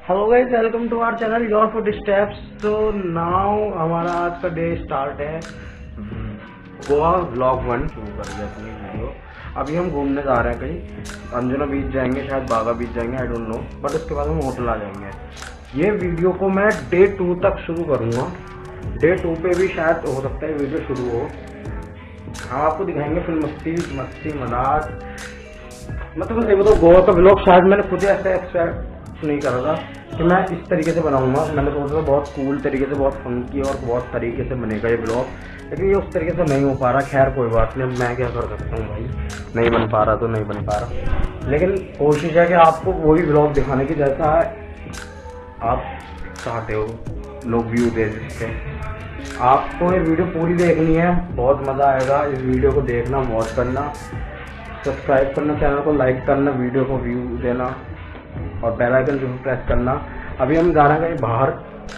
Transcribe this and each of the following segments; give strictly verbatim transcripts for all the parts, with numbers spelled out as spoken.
Hello guys, welcome to our channel your footsteps. तो now हमारा आज का डे स्टार्ट है गोवा व्लॉग वन शुरू कर दिया अपनी वीडियो। अभी हम घूमने जा रहे हैं कहीं, अंजुना बीच जाएंगे, शायद बागा बीच जाएंगे, आई डोंट नो, बट उसके बाद हम होटल आ जाएंगे। ये वीडियो को मैं डे टू तक शुरू करूँगा। डे टू पे भी शायद हो सकता है वीडियो शुरू हो। हम आपको दिखाएंगे फिर मस्ती मस्ती मजाक, मतलब सही बताओ गोवा का व्लॉग शायद मैंने खुद ऐसे एक्सपेक्ट नहीं कर रहा था कि मैं इस तरीके से बनाऊंगा। मैंने सोचा था बहुत कूल तरीके से, बहुत फंकी और बहुत तरीके से बनेगा ये ब्लॉग, लेकिन ये उस तरीके से नहीं हो पा रहा। खैर कोई बात नहीं, मैं क्या कर सकता हूँ भाई, नहीं बन पा रहा तो नहीं बन पा रहा, लेकिन कोशिश है कि आपको वही ब्लॉग दिखाने की जैसा आप चाहते हो, लोग व्यू दे जिसके। आपको ये वीडियो पूरी देखनी है, बहुत मज़ा आएगा। इस वीडियो को देखना, वॉच करना, सब्सक्राइब करना, चैनल को लाइक करना, वीडियो को व्यू देना और बेल आइकन जरूर प्रेस करना। अभी हम जा रहे हैं कहीं बाहर।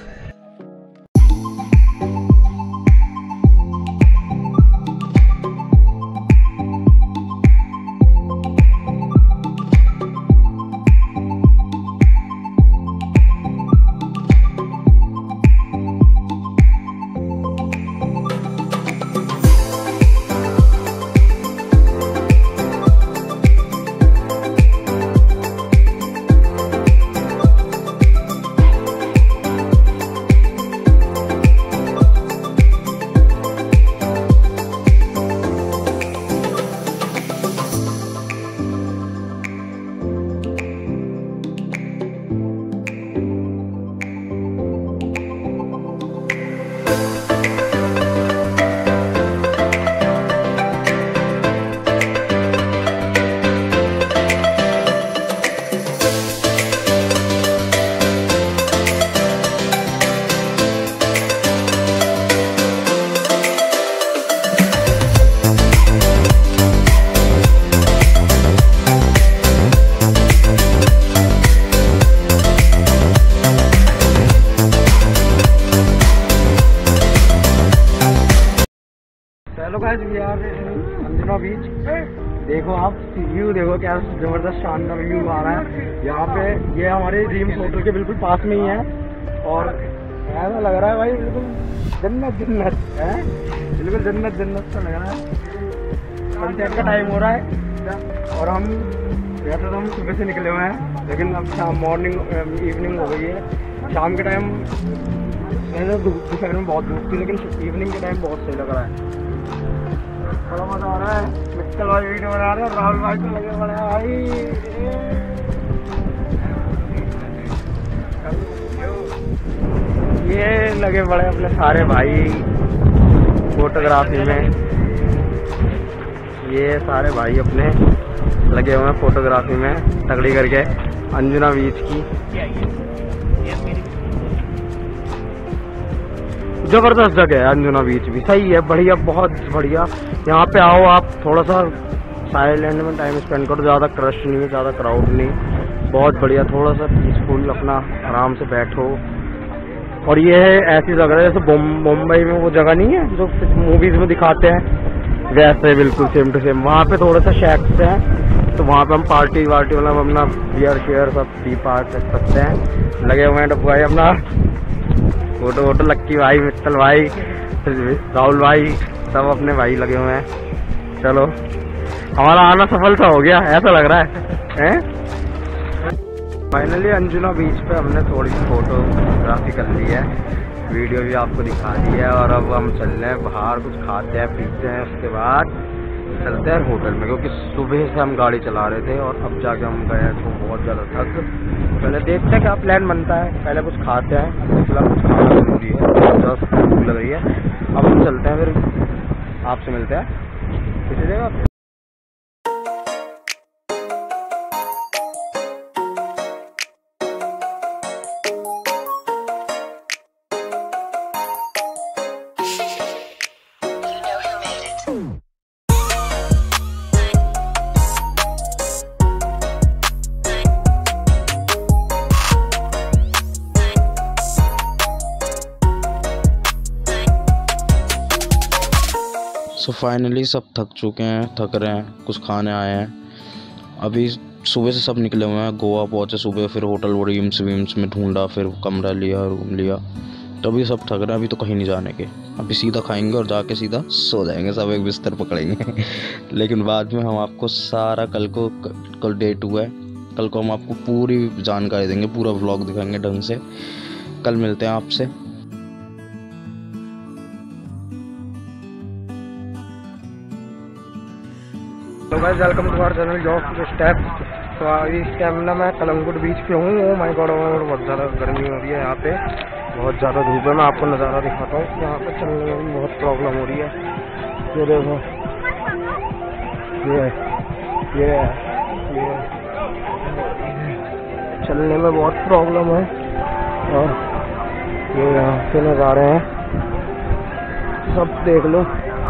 Hello guys, we are Anjuna beach. देखो आप व्यू देखो, क्या जबरदस्त शानदार व्यू आ रहा है यहाँ पे। ये हमारे ड्रीम्स होटल के बिल्कुल पास में ही है और ऐसा लग रहा है भाई बिल्कुल जन्नत जन्नत है, बिल्कुल जन्नत जन्नत सा लग रहा है। सनसेट का टाइम हो रहा है और हम वैसे तो हम सुबह से निकले हुए हैं, लेकिन अब शाम मॉर्निंग इवनिंग हो गई है। शाम के टाइम दोपहर में बहुत धूप थी, लेकिन इवनिंग के टाइम बहुत सही लग रहा है, बड़ा मजा आ रहा है। मित्तल भाई वीडियो बना रहे हैं, राहुल भाई को लगे बड़े भाई, ये लगे बड़े अपने सारे भाई फोटोग्राफी में। ये सारे भाई अपने लगे हुए हैं फोटोग्राफी में तगड़ी करके अंजुना बीच की। जबरदस्त जगह है अंजुना बीच भी, सही है, बढ़िया, बहुत बढ़िया। यहाँ पे आओ आप, थोड़ा सा साइलेंट में टाइम स्पेंड करो, ज़्यादा क्रश नहीं, ज़्यादा क्राउड नहीं, बहुत बढ़िया, थोड़ा सा पीसफुल, अपना आराम से बैठो। और ये है ऐसी जगह है जैसे मुंबई में वो जगह नहीं है जो मूवीज में दिखाते हैं, वैसे बिल्कुल सेम टू सेम। वहाँ पे थोड़ा सा शैक्स है, तो वहाँ पे हम पार्टी वार्टी मतलब अपना बियर शेयर सब पी पा सकते हैं। लगे हुए हैं भाई अपना फोटो वोटो, लक्की भाई, मित्तल भाई, राहुल भाई, सब अपने भाई लगे हुए हैं। चलो हमारा आना सफल सा हो गया, ऐसा लग रहा है, हैं? फाइनली अंजुना बीच पे हमने थोड़ी सी फोटोग्राफी कर ली है, वीडियो भी आपको दिखा दी है, और अब हम चल रहे हैं बाहर, कुछ खाते हैं पीते हैं, उसके बाद चलते हैं होटल में, क्योंकि सुबह से हम गाड़ी चला रहे थे और अब जाके हम गए तो बहुत ज़्यादा थक। पहले देखते हैं क्या प्लान बनता है, पहले कुछ खाते हैं, फिलहाल कुछ खाना जरूरी है, बहुत भूख लग रही है। अब हम चलते हैं, फिर आपसे मिलते हैं किसी जगह। सो फाइनली सब थक चुके हैं, थक रहे हैं, कुछ खाने आए हैं। अभी सुबह से सब निकले हुए हैं। गोवा पहुँचे सुबह, फिर होटल वीम्स वीम्स में ढूंढा, फिर कमरा लिया, रूम लिया, तो अभी सब थक रहे हैं। अभी तो कहीं नहीं जाने के, अभी सीधा खाएंगे और जाके सीधा सो जाएंगे, सब एक बिस्तर पकड़ेंगे। लेकिन बाद में हम आपको सारा कल को, कल डे टू है, कल को हम आपको पूरी जानकारी देंगे, पूरा व्लॉग दिखाएंगे ढंग से। कल मिलते हैं आपसे। तो guys welcome to our channel job to step. तो इस टाइम ना मैं कलंगुट बीच पे हूँ। ओ माय गॉड, बहुत ज़्यादा गर्मी हो रही है यहाँ पे, बहुत ज़्यादा धूप है। मैं आपको नज़ारा दिखाता हूँ। यहाँ पे चलने में भी बहुत प्रॉब्लम हो रही है। ये देखो, ये ये ये चलने में बहुत प्रॉब्लम है। और ये यहाँ के नज़ारे हैं, सब देख लो,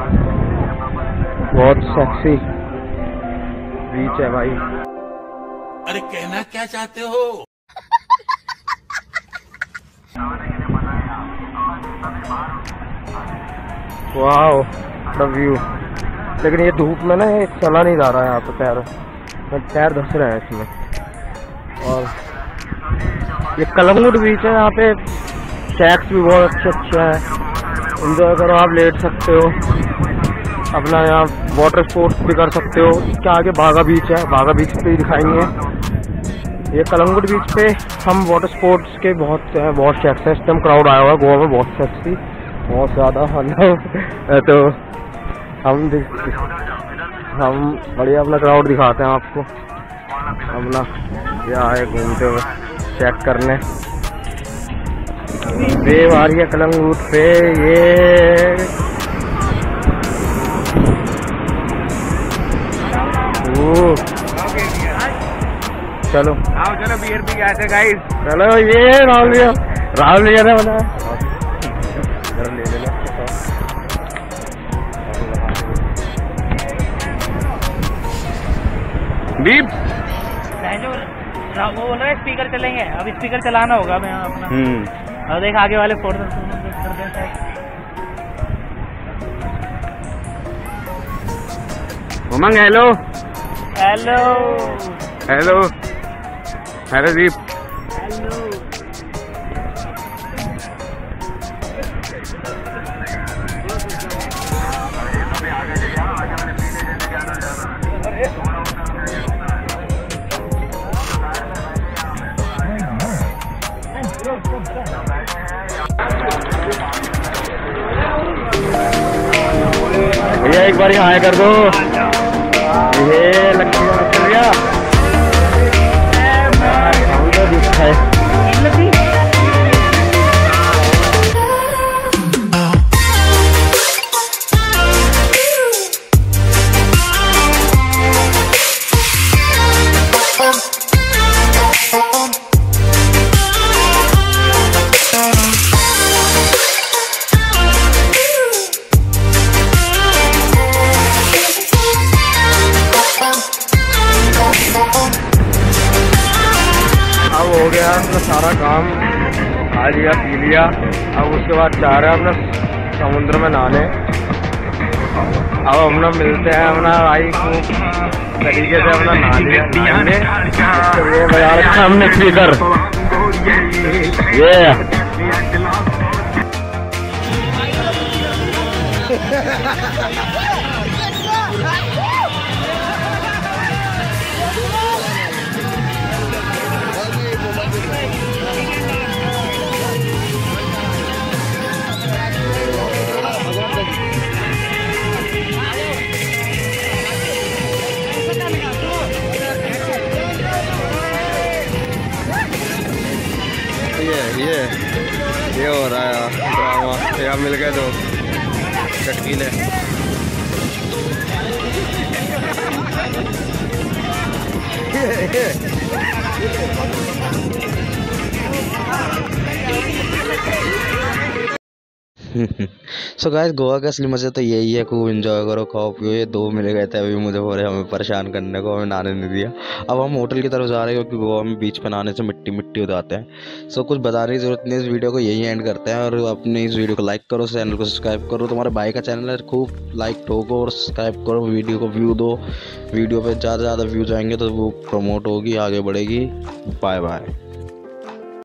बहुत सेक्सी बीच है भाई। अरे कहना क्या चाहते हो? Wow the view. लेकिन ये धूप में ना ये चला नहीं जा रहा है यहाँ पे, पैर पैर धस रहे हैं इसमें। और ये कलंगुट बीच है, यहाँ पे शैक्स भी बहुत अच्छे अच्छे हैं। इंजॉय करो, आप लेट सकते हो, अपना यहाँ वाटर स्पोर्ट्स भी कर सकते हो। इसके आगे बागा बीच है, बागा बीच पे ही दिखाएंगे। ये कलंगुट बीच पे हम वाटर स्पोर्ट्स के बहुत बहुत शैक्स हैं। इस टाइम क्राउड आया हुआ है गोवा में, बहुत सेक्सी, बहुत ज़्यादा। मतलब तो हम हम बढ़िया अपना क्राउड दिखाते हैं आपको। अपना क्या है, घूमते हुए चेक करने। वेव आ रही है कलंगुट पे। ये चलो आओ, चलो बियर पी आते गाइस। चलो ये राहुल भैया, राहुल भैया ने बना ले लेना। बीप वो बोल रहे स्पीकर चलेंगे, अब स्पीकर चलाना होगा मैं अपना। हम्म और देख आगे वाले फोटो कर दें। Umang hello hello hello hello Deep. Hello भैया एक बार हाय कर दो। ये लक्की चल गया है। हो गया अपना सारा काम, खा लिया पी लिया। अब उसके बाद जा रहे हैं अपना समुद्र में नहाने। अब अपना मिलते हैं अपना भाई को तरीके से अपना नहा लिया, ये बजा रखा हमने स्पीकर। ये ये ये हो रहा है ड्रामा। यहाँ मिल गए तो चटकीले। सो गाइस गोवा का असली मज़ा तो यही है, खूब एंजॉय करो, खाओ पियो। ये दो मिले गए थे अभी मुझे, बोले हमें परेशान करने को, हमें नहाने नहीं दिया। अब हम होटल की तरफ जा रहे हैं क्योंकि गोवा में बीच पे नहाने से मिट्टी मिट्टी हो जाते हैं। सो कुछ बताने की ज़रूरत नहीं, इस वीडियो को यही एंड करते हैं। और अपने इस वीडियो को लाइक करो, चैनल को सब्सक्राइब करो। तुम्हारे भाई का चैनल है, खूब लाइक ठोको और सब्सक्राइब करो, वीडियो को व्यू दो। वीडियो पर ज़्यादा से ज़्यादा व्यूज आएंगे तो वो प्रमोट होगी, आगे बढ़ेगी। Bye bye.